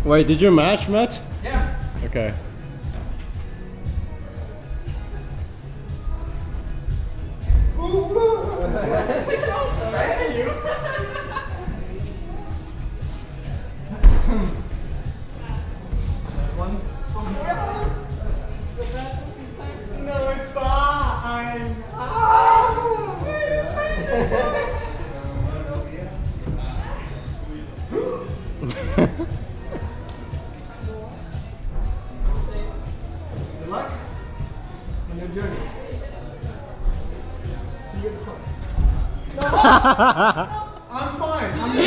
Wait, did you match, Matt? Yeah. Okay. Thank you. One. No, it's fine. Good luck on your journey. See you at the top. I'm fine. I'm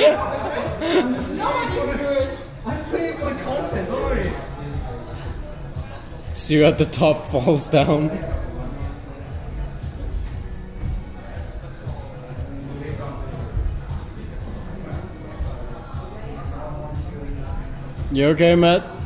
just doing it for the content, don't worry. See you at the top, falls down. You okay, Matt?